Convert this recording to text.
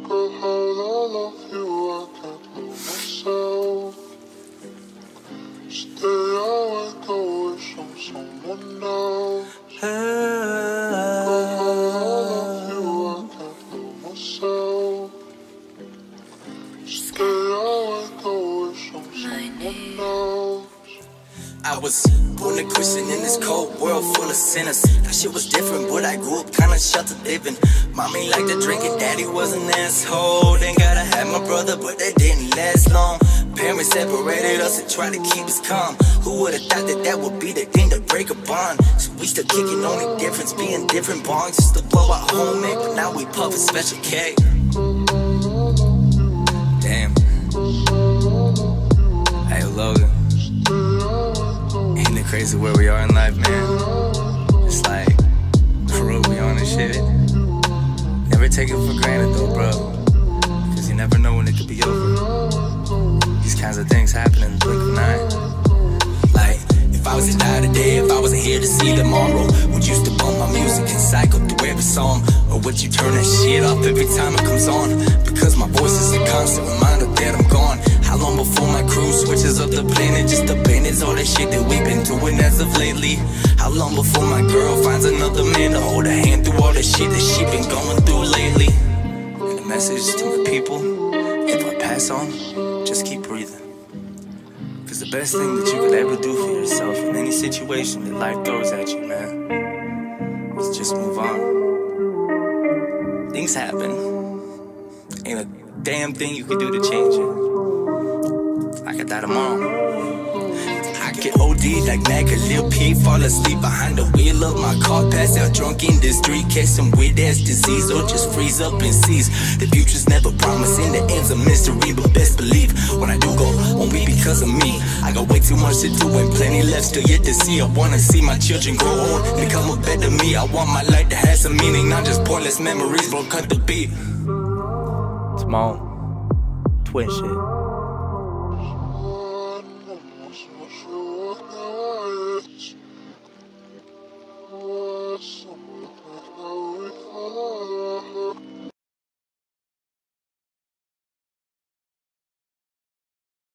Girl, how I love you, I can't love myself. Stay awake, I wish on someone else. Girl, how I love you, I can't love myself. Stay awake, I wish on someone else. I was born a Christian in this cold world full of sinners. That shit was different, but I grew up kinda sheltered living. Mommy liked to drink and daddy was an asshole. Then gotta have my brother, but that didn't last long. Parents separated us and tried to keep us calm. Who would've thought that that would be the thing to break a bond? So we still kicking, only difference being different bonds. Just to blow our homemade, but now we puff a special K. Damn. Hey Logan, ain't it crazy where we are in life, man? It's like, for real, we on this shit. Never take it for granted though, bro, cause you never know when it could be over. These kinds of things happen in the blink of an eye. Like, if I was to die today, if I wasn't here to see tomorrow, would you still bump my music and cycle through every song? Or would you turn that shit off every time it comes on? Because my voice is a constant reminder that I'm gone. How long before my crew switches up the planet just to bandage all that shit that we've been doing as of lately? How long before my girl finds another man to hold her hand through all the shit that she been going through lately? And the message to my people, if I pass on, just keep breathing. Cause the best thing that you could ever do for yourself in any situation that life throws at you, man, is just move on. Things happen. Ain't a damn thing you can do to change it. I could die tomorrow. I get OD like Mac and Lil P. Fall asleep behind the wheel of my car. Pass out drunk in the street. Catch some weird ass disease or just freeze up and seize. The future's never promising, the end's a mystery. But best believe when I do go, won't be because of me. I got way too much to do and plenty left still yet to see. I wanna see my children grow old, become a better me. I want my life to have some meaning, not just pointless memories. Bro, cut the beat. Small twin shit.